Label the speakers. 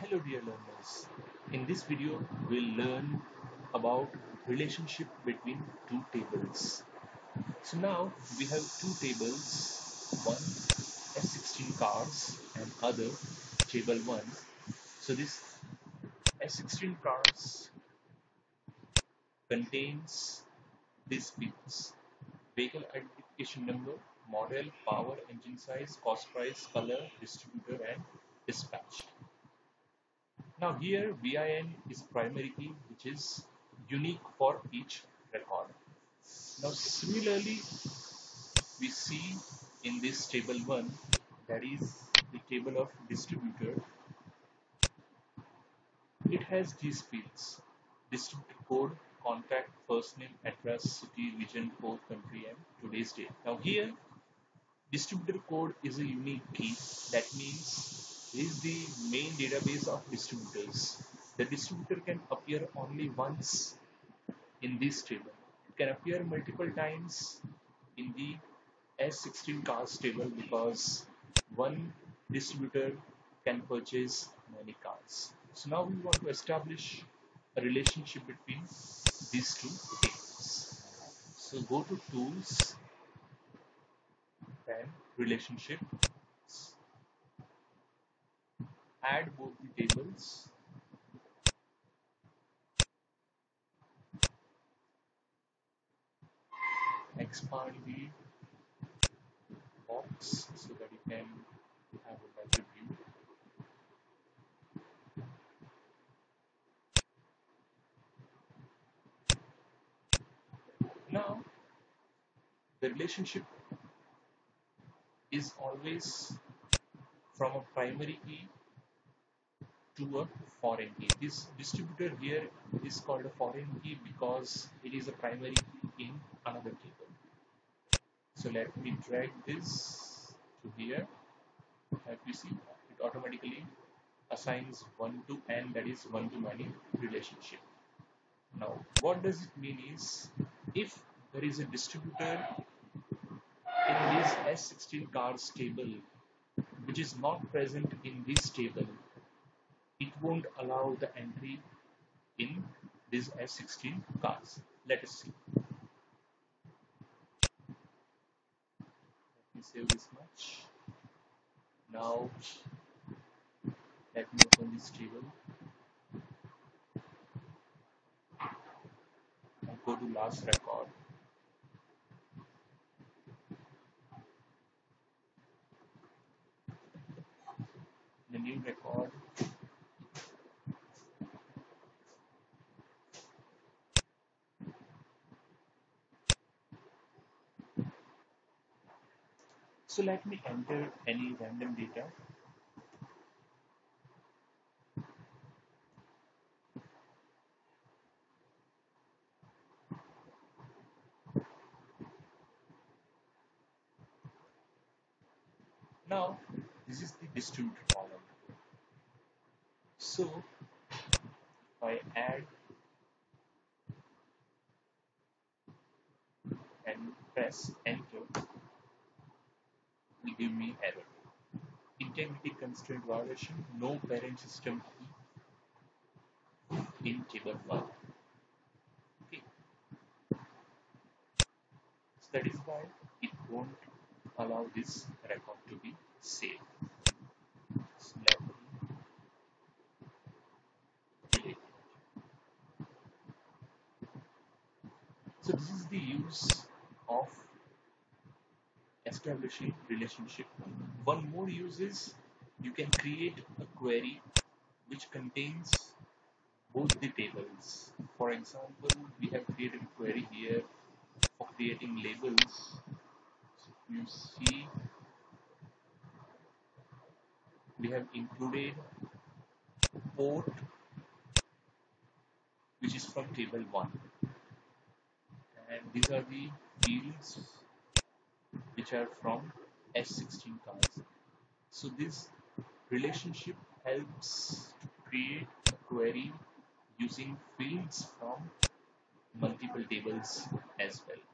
Speaker 1: Hello dear learners. In this video, we'll learn about relationship between two tables. So now we have two tables, one S16 cars and other table 1. So this S16 cars contains these fields: vehicle identification number, model, power, engine size, cost price, color, distributor and dispatch. Now here VIN is primary key which is unique for each record. Now similarly we see in this table 1, that is the table of distributor. It has these fields: distributor code, contact, first name, address, city, region, code, country and today's date. Now here distributor code is a unique key. That means it is the main database of distributors. The distributor can appear only once in this table. It can appear multiple times in the S16 cars table because one distributor can purchase many cars. So now we want to establish a relationship between these two tables. So go to tools, then relationship, add both the tables, expand the box so that you can have a better view. Now the relationship is always from a primary key to a foreign key. This distributor here is called a foreign key because it is a primary key in another table. So let me drag this to here. As you see, it automatically assigns 1 to n, that is 1 to many relationship. Now what does it mean is, if there is a distributor in this S16 cars table which is not present in this table, it won't allow the entry in this S16 cars. Let us see. Let me save this much. Now let me open this table and go to last record. The new record, so let me enter any random data. Now this is the distributor column. So if I add and press enter, it will give me error. Integrity constraint violation, no parent system key in table 1. Okay. So that is why it won't allow this record to be saved. So let me delete it. So this is the use of establishing relationship. One more use is you can create a query which contains both the tables. For example, we have created a query here for creating labels. So you see we have included port which is from table 1, and these are the fields which are from S16 cars. So this relationship helps to create a query using fields from multiple tables as well.